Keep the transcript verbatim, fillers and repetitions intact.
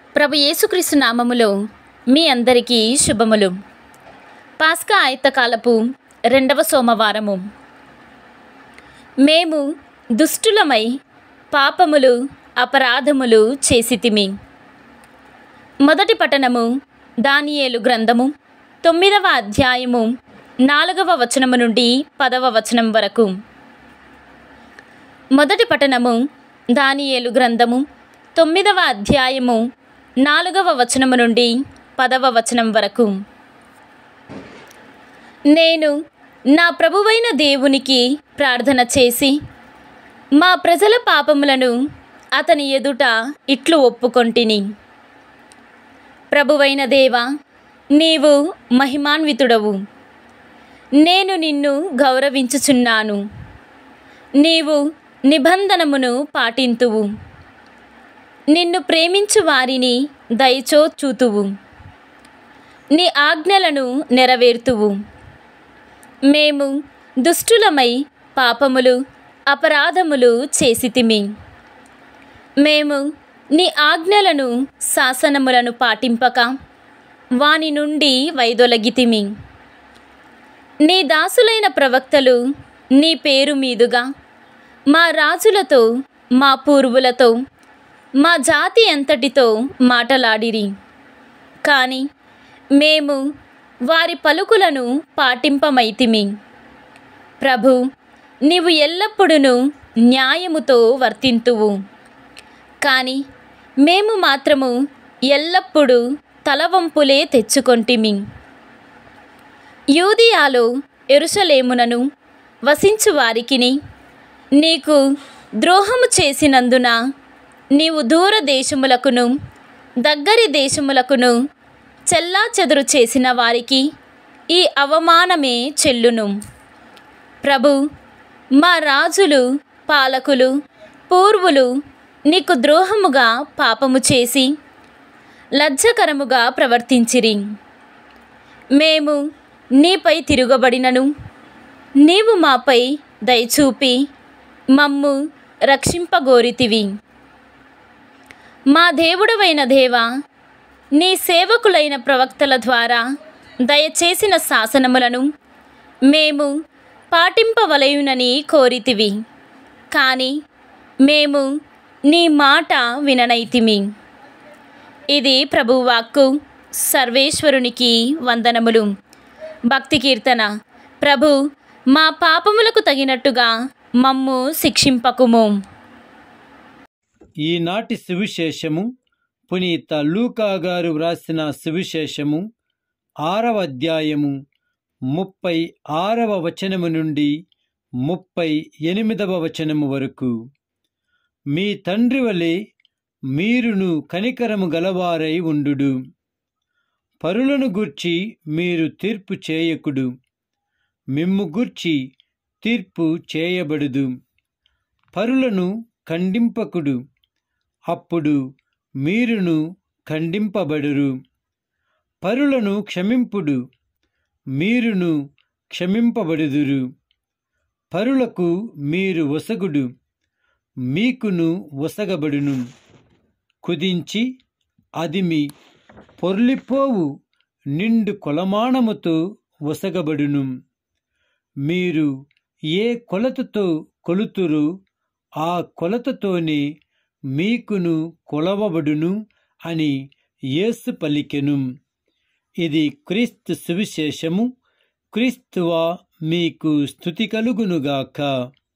ప్రభు యేసుక్రీస్తు నామములో మీ అందరికీ శుభములు. పాస్కా ఆయత్తకాలపు రెండవ సోమవారము. మేము దుష్టులమై పాపములు అపరాధములు చేసితిమి. మొదటి పఠనము దానియేలు గ్రంథము తొమ్మిదవ అధ్యాయము నాలుగవ వచనము నుండి పదవ వచనం వరకు. మొదటి పఠనము దానియేలు గ్రంథము తొమ్మిదవ అధ్యాయము నాలుగవ వచనము నుండి పదవ వచనం వరకు. నేను నా ప్రభువైన దేవునికి ప్రార్థన చేసి మా ప్రజల పాపములను అతని ఎదుట ఇట్లు ఒప్పుకొంటిని. ప్రభువైన దేవా, నీవు మహిమాన్వితుడవు. నేను నిన్ను గౌరవించుచున్నాను. నీవు నిబంధనమును పాటింతువు. నిన్ను ప్రేమించు వారిని దయచో చూతువు. నీ ఆజ్ఞలను నెరవేర్తువు. మేము దుష్టులమై పాపములు అపరాధములు చేసితిమి. మేము నీ ఆజ్ఞలను శాసనములను పాటింపక వాని నుండి వైదొలగితిమి. నీ దాసులైన ప్రవక్తలు నీ పేరు మీదుగా మా రాజులతో మా పూర్వులతో మా జాతి అంతటితో మాటలాడిరి. కానీ మేము వారి పలుకులను పాటింపమైతిమి. ప్రభు, నీవు ఎల్లప్పుడూ న్యాయముతో వర్తింతువు. కానీ మేము మాత్రము ఎల్లప్పుడూ తలవంపులే తెచ్చుకొంటిమి. యూదియాలో యెరూషలేమునను వసించు వారికిని నీకు ద్రోహము చేసినందున నీవు దూర దేశములకును దగ్గరి దేశములకును చెల్లా చెదురు చేసిన వారికి ఈ అవమానమే చెల్లును. ప్రభు, మా రాజులు పాలకులు పూర్వులు నీకు ద్రోహముగా పాపము చేసి లజ్జకరముగా ప్రవర్తించిరి. మేము నీపై తిరుగబడినను నీవు మాపై దయచూపి మమ్ము రక్షింపగోరితివి. మా దేవుడవైన దేవా, నీ సేవకులైన ప్రవక్తల ద్వారా దయచేసిన శాసనములను మేము పాటింపవలయునని కోరితివి. కానీ మేము నీ మాట విననైతిమి. ఇది ప్రభువాక్కు. సర్వేశ్వరునికి వందనములు. భక్తి కీర్తన. ప్రభు, మా పాపములకు తగినట్టుగా మమ్ము శిక్షింపకుము. ఈనాటి సువిశేషము పునీత లూకా గారు వ్రాసిన సువిశేషము ఆరవ అధ్యాయము ముప్పై ఆరవ వచనము నుండి ముప్పై ఎనిమిదవ వచనము వరకు. మీ తండ్రి వలె మీరును కనికరము గలవారై ఉండుడు. పరులను గూర్చి మీరు తీర్పు చేయకుడు. మిమ్ము గూర్చి తీర్పు చేయబడుదు. పరులను ఖండింపకుడు. అప్పుడు మీరును ఖండింపబడురు. పరులను క్షమింపుడు. మీరును క్షమింపబడుదురు. పరులకు మీరు ఒసగుడు. మీకును ఒసగబడును. కుదించి అదిమి పొర్లిపోవు నిండు కొలమానముతో ఒసగబడును. మీరు ఏ కొలతతో కొలుతురో ఆ కొలతతోనే మీకును కొలవబడును అని యేసు పలికెను. ఇది క్రీస్తు సువిశేషము. క్రీస్తువా, మీకు స్తుతి కలుగునుగాక.